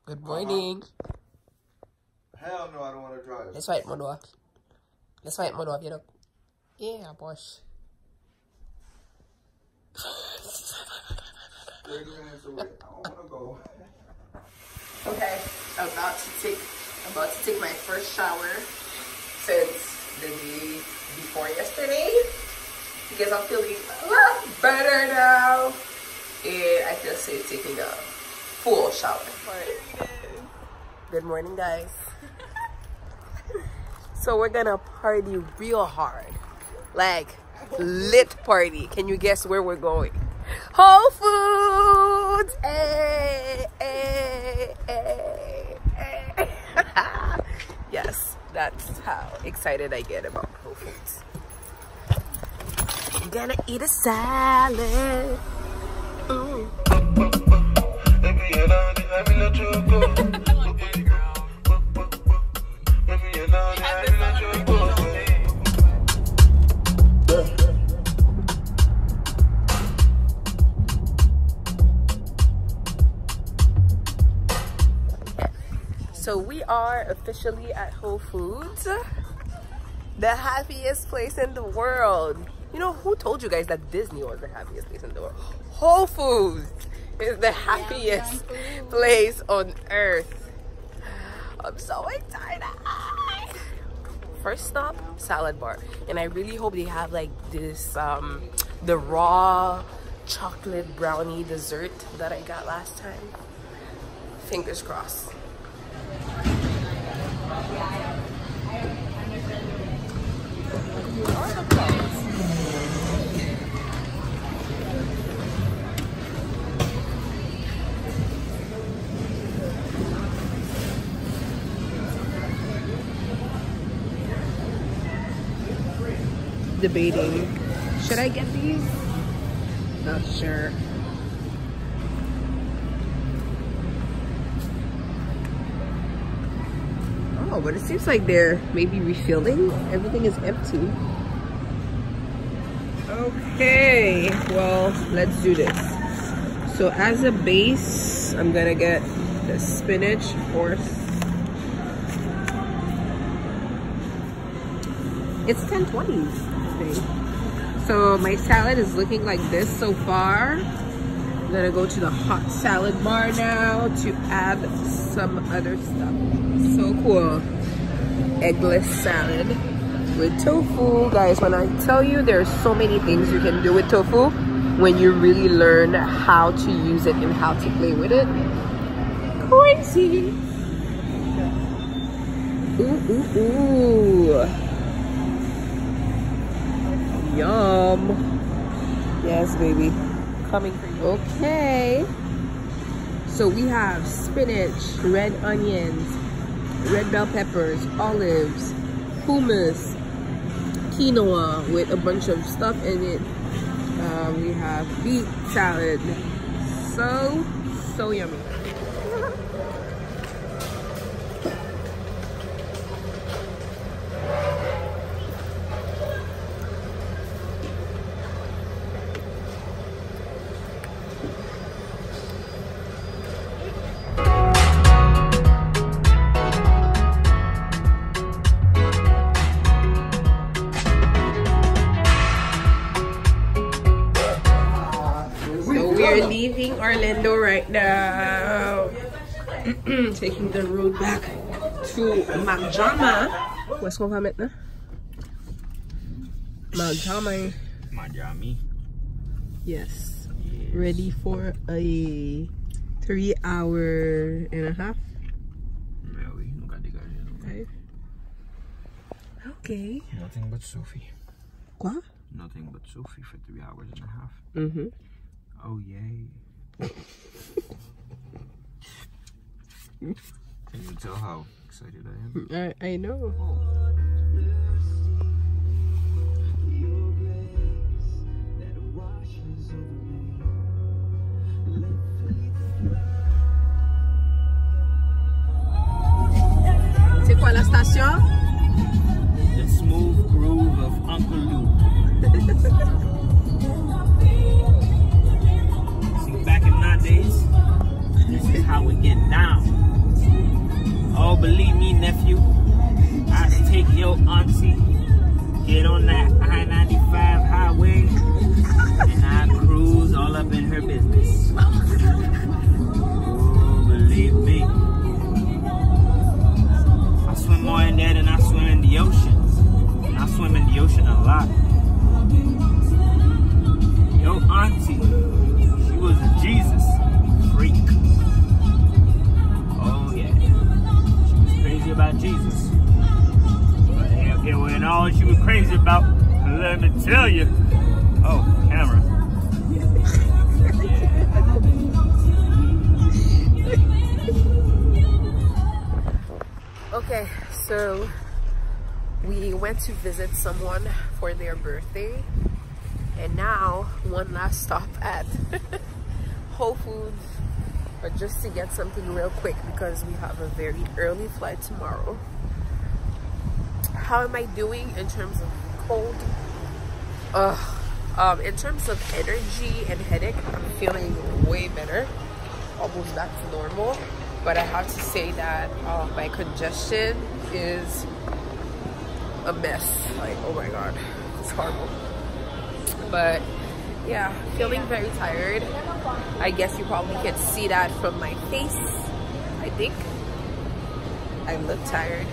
Good morning. Hell no, I don't want to drive. Let's fight Modo. Let's fight Modo, you know. Yeah, boss. 30 minutes away. I don't want to go. Okay, I'm about to take my first shower since the day before yesterday because I'm feeling a lot better now and I feel safe taking a full shower. Good morning, guys. So we're gonna party real hard, like lit party. Can you guess where we're going? Whole Foods! Hey, hey, hey, hey. Yes, that's how excited I get about Whole Foods. I'm gonna eat a salad. So we are officially at Whole Foods, the happiest place in the world. You know, who told you guys that Disney was the happiest place in the world? Whole Foods is the happiest place on earth. I'm so excited. First stop, salad bar. And I really hope they have like this, the raw chocolate brownie dessert that I got last time. Fingers crossed. Debating, should I get these? Not sure. Oh, but it seems like they're maybe refilling. Everything is empty. Okay, well, let's do this. So as a base, I'm gonna get the spinach, of course. It's 10:20s today. So my salad is looking like this so far. I'm gonna go to the hot salad bar now to add some other stuff. So cool. Eggless salad with tofu. Guys, when I tell you there's so many things you can do with tofu when you really learn how to use it and how to play with it. Crazy. Ooh, ooh, ooh. Yum. Yes, baby. Coming for you. Okay. So we have spinach, red onions, red bell peppers, olives, hummus, quinoa with a bunch of stuff in it. We have beet salad. So yummy. We're leaving Orlando right now. Taking the road back to Miami. What's going on maintenant? Miami. Yes. Ready for a 3.5 hours. Okay. Nothing but Sophie. Quoi? Nothing but Sophie for 3.5 hours. Mm-hmm. Oh, yay. Can you tell how excited I am? I know. C'est quoi la station? The smooth groove of Uncle Luke. See, back in my days, this is how we get down. Your auntie, she was a Jesus freak. Oh yeah, she was crazy about Jesus. But and all she was crazy about, let me tell you. Oh, camera. Okay, so we went to visit someone for their birthday, and now one last stop at Whole Foods, but just to get something real quick because we have a very early flight tomorrow. How am I doing in terms of cold? In terms of energy and headache, I'm feeling way better, almost back to normal. But I have to say that my congestion is a mess. Like, oh my god, it's horrible. But yeah, feeling very tired. I guess you probably can see that from my face. I think I look tired,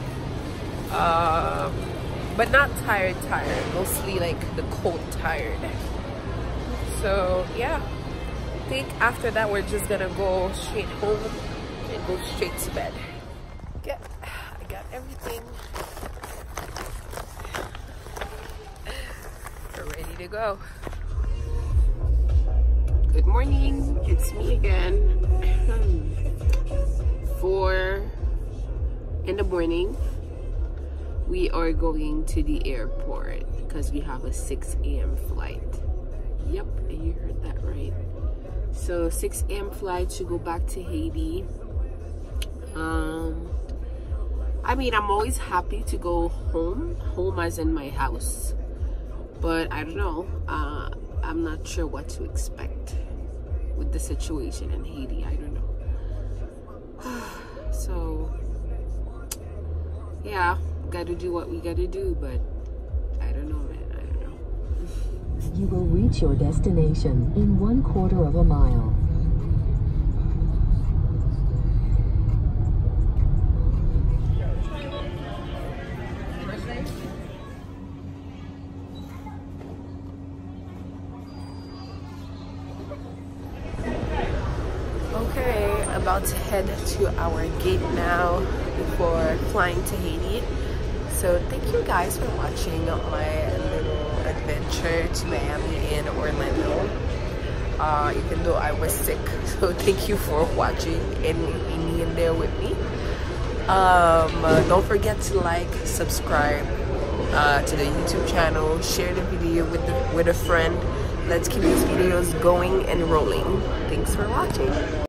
but not tired, mostly like the cold tired. So yeah, I think after that we're just gonna go straight home and go straight to bed. I got everything. We're ready to go. Good morning, it's me again. 4 in the morning. We are going to the airport because we have a 6 a.m. flight. Yep, you heard that right. So 6 a.m. flight to go back to Haiti. I mean, I'm always happy to go home as in my house, but I don't know, I'm not sure what to expect with the situation in Haiti. I don't know. So yeah, gotta do what we gotta do, but I don't know, man. I don't know. You will reach your destination in 1/4 of a mile. Okay, about to head to our gate now before flying to Haiti. So thank you guys for watching my little adventure to Miami and Orlando. Even though I was sick, so thank you for watching and being in there with me. Don't forget to like, subscribe to the YouTube channel, share the video with a friend. Let's keep these videos going and rolling. Thanks for watching.